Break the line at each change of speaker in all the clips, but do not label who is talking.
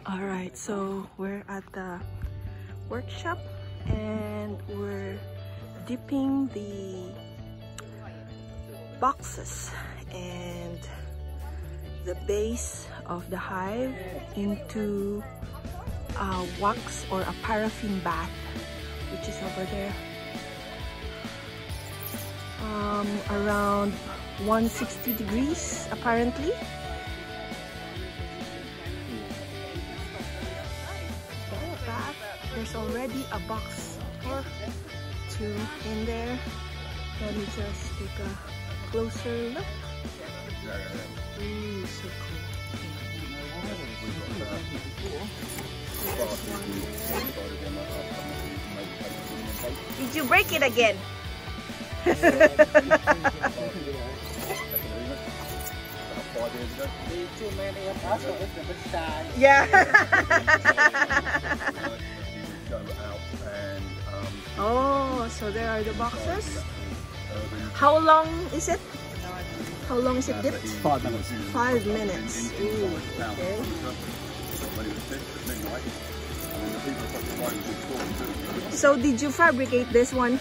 Alright, so we're at the workshop and we're dipping the boxes and the base of the hive into a wax or a paraffin bath, which is over there. Around 160 degrees apparently. There's already a box or two in there. Let me just take a closer look. Ooh, so cool. Did you break it again? Yeah. Oh, so there are the boxes. How long is it? How long is it dipped?
5 minutes.
5 minutes. Ooh, okay. So did you fabricate this one?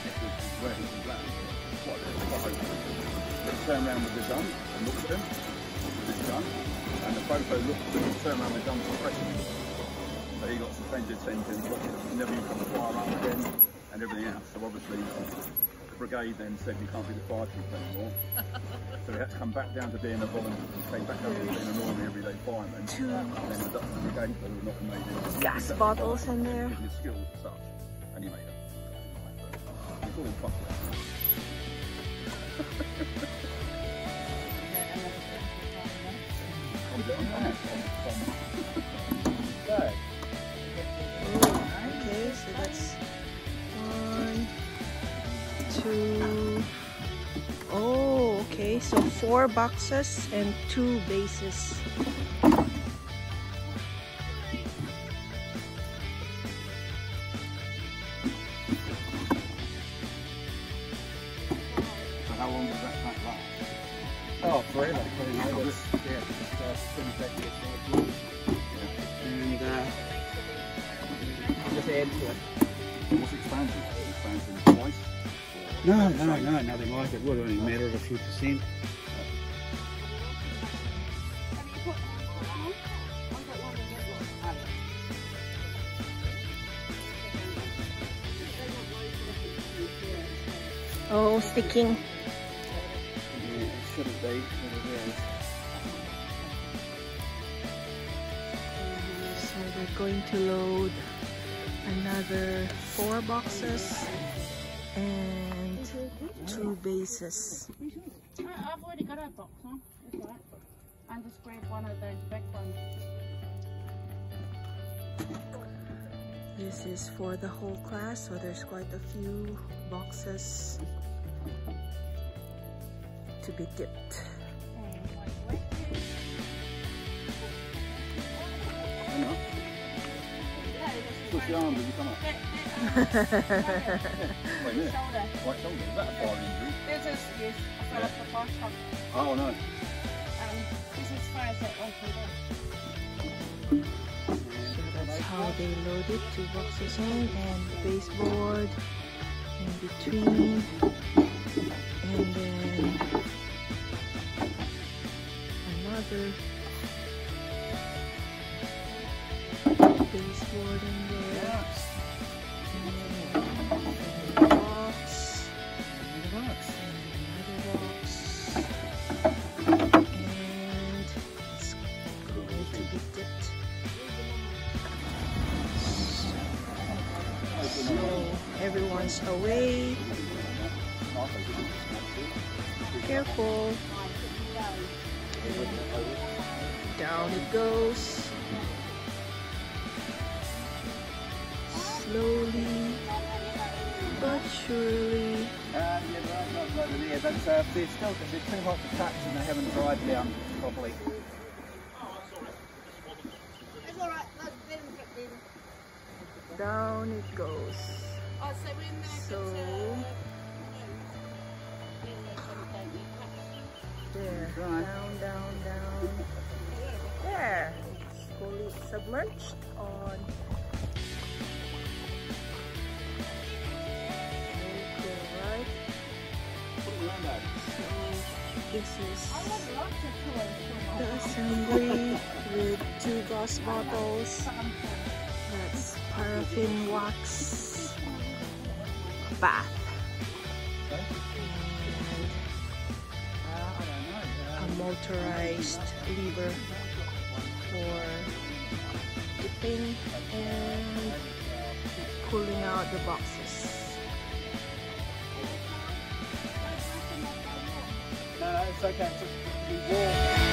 Turn around with the gun and look at them with his gun, and the photo looks when you turn around with the gun for pressure. So he got suspended sentence, never even come to fire up again, and everything else. So obviously the brigade then said you can't be the fire chief anymore. So he had to come back down to being a volunteer, came back down to being an ordinary everyday fireman. And then the brigade that were not made it.
Gas bottles in there.
His skills as such, and he made it. It's all fucked up.
Okay, so that's 1, 2. Oh, okay, so 4 boxes and 2 bases.
So how long does that last?
Oh, forever. And just add to it.
What's expansion? Expansion twice?
No, nothing like it. Would only matter of a few percent.
Oh, sticking.
Yeah, it shouldn't be, but it is.
So we're going to load another 4 boxes and 2 bases.
I've already got a box, huh? That's right. I just grab one of those big ones.
This is for the whole class, so there's quite a few boxes to be dipped.
Push your arm, does it come up? Wait a minute. Right shoulder, is that a fire injury?
This is, yes, I fell off the fire truck.
Oh no.
This is as far as that one can go.
So that's how they load it. 2 boxes in and the baseboard in between, and then another baseboard in there, and then another box, and another box, and it's going to be dipped. So everyone's away. Careful. Down it goes. Slowly but surely.
Yeah, right, that's they're still, because they're too hot to touch and they haven't dried down properly.
It's alright, let them get in.
Down it goes.
Oh, so when
So there,
Right.
down. There. fully submerged on. Very cool, right? So this is the assembly with 2 glass bottles. That's paraffin wax bath. A motorized lever for dipping and pulling out the boxes.
No, it's okay. It's warm.